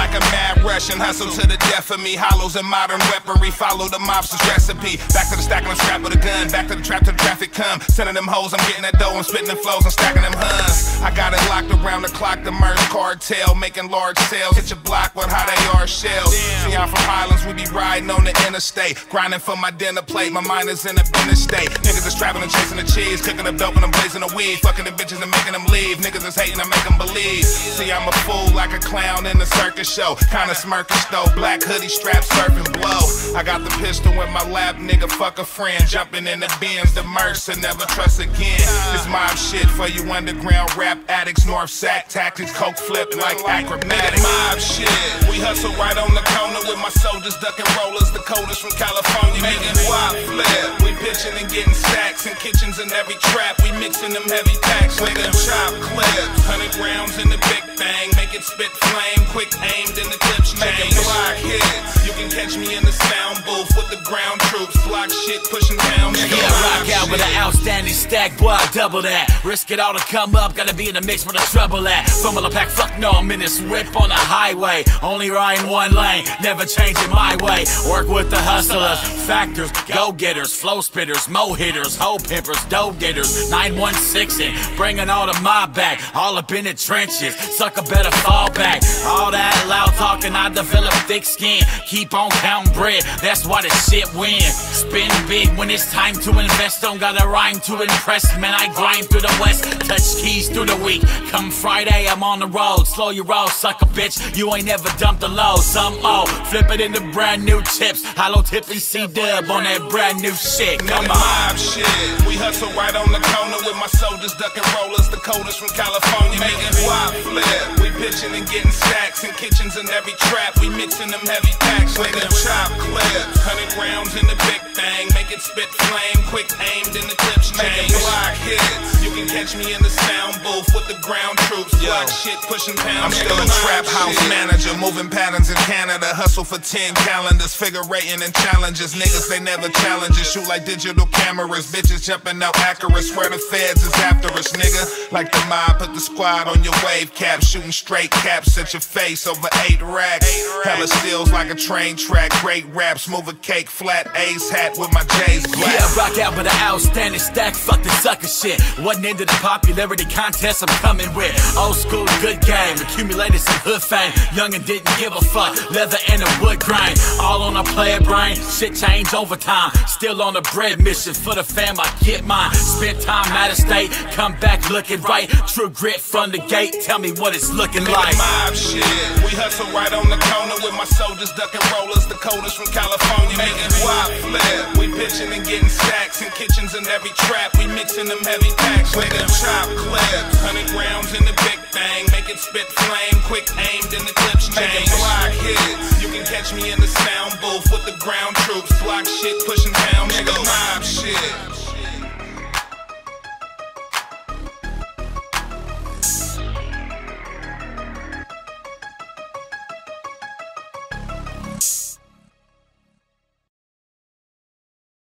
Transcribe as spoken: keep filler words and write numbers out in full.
like a mad Russian. Hustle to the death of me. Hollows and modern weaponry. Follow the mobster's recipe. Back to the stack and I'm strapped with a gun. Back to the trap till the traffic come. Sending them hoes, I'm getting that dough. I'm spitting them flows, I'm stacking them huns. I got it locked around the clock. The merge cartel making large sales. Hit your block with how they are shells. See, I'm from Highlands, we be riding on the interstate. Grinding for my dinner plate. My mind is in a business state. Niggas is trapping and chasing the cheese. Cooking the dope and I'm blazing the weed. Fucking the bitches and making them leave. Niggas is hating, I make them believe. See, I'm a fool like a clown in the circus show. Kinda smirkish though. Black hoodie strap surfing blow. I got the pistol in my lap, nigga. Fuck a friend. Jumping in the bins, the mercs and never trust again. This mob shit for you underground rap addicts. North sack tactics, coke flip like acrobatics. Mob shit. We hustle right on the corner with my soldiers ducking rollers. The coldest from California. Making wop flip. We pitching and getting stacks in kitchens in every trap. We mixing them heavy packs. Nigga chop clips. Hundred rounds in the big bang. Make it spit flame. Quick aimed in the clips change. Making block hits. You can catch me in the sound booth with the ground troops. Block shit pushing down. Yeah, rock out with an outstanding stack, boy, I double that. Risk it all to come up, gotta be in the mix where the trouble at. Formula pack, fuck no, I'm in this whip on the highway. Only riding one lane, never changing my way. Work with the hustlers, factors, go-getters, flow spitters, mo hitters, hoe pimpers, dope getters. nine one six it, bringing all the mob back. All up in the trenches, sucker better fall back. All that loud talking, I develop thick skin. Keep on counting bread, that's why the shit win. Spin big when it's time to invest. Don't got a rhyme to impress, man, I grind through the west. Touch keys through the week. Come Friday, I'm on the road. Slow your roll, sucker bitch. You ain't never dumped the low. Some oh, flip it into brand new chips. Hollow tip and C-dub on that brand new shit. Come on. Mob shit. We hustle right on the corner with my soldiers ducking rollers. The coldest from California. Making wop flip. We pitching and getting stacks in kitchens in every trap. We mixing them heavy packs. Nigga chop clips. Hundred rounds in the big bang. Make it spit flame. Quick aimed in the clips change. Block hits. You can catch me in the sound booth with the ground troops. Block shit pushing pounds. I'm still a trap house manager. Moving patterns in Canada. Hustle for ten calendars. Figure rating and challenges. Niggas they never challenge us. Shoot like digital cameras. Bitches jumping out accurate. Swear the feds is after us, nigga. Like the mob put the squad on your wave cap. Shooting straight caps at your face over eight racks. Hella steals like a train track. Great raps. Move a cake flat. Ace hat with my J's black. Yeah, rock out with an outstanding stack. Fuck the sucker shit. Wasn't into the popularity contest I'm coming with. Old school, good game. Accumulated some hood fame. Young and didn't give a fuck. Leather and a wood grain. All on a player brain. Shit change over time. Still on a bread mission. For the fam, I get mine. Spent time out of state. Come back looking right. True grit from the gate. Tell me what it's looking like. Mob shit. We hustle right on the corner with my soldiers ducking rollers. The coldest from California. Making wop flip. We pitching and getting stacks in kitchens in every trap. We mixing them heavy packs. Nigga chop clips. Hundred rounds in the big bang. Make it spit flame. Quick aimed in the clips change. Block hits. You can catch me in the sound booth with the ground troops. Block shit pushing pounds. Nigga